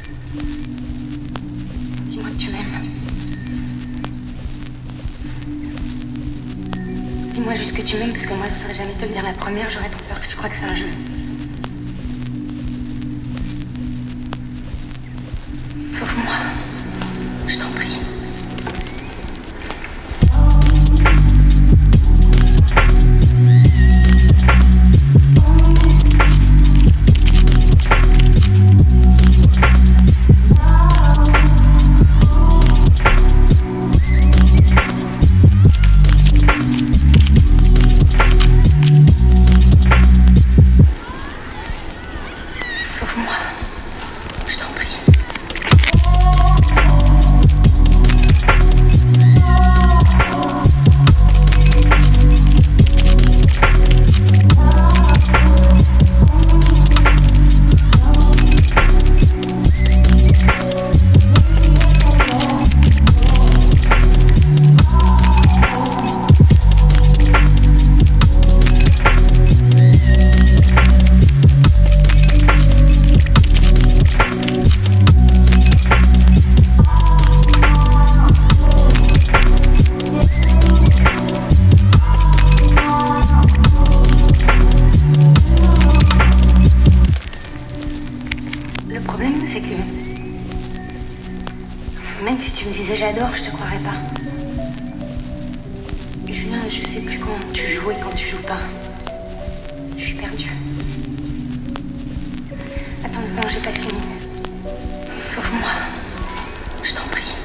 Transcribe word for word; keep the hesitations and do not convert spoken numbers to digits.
Dis-moi que tu m'aimes. Dis-moi juste que tu m'aimes, parce que moi je ne saurais jamais te le dire la première, j'aurais trop peur que tu crois que c'est un jeu. Sauve-moi, je t'en prie. Sauve-moi, je t'en prie. Le problème, c'est que même si tu me disais j'adore, je te croirais pas. Julien, je sais plus quand tu joues et quand tu joues pas. Je suis perdue. Attends, non, j'ai pas fini. Sauve-moi, je t'en prie.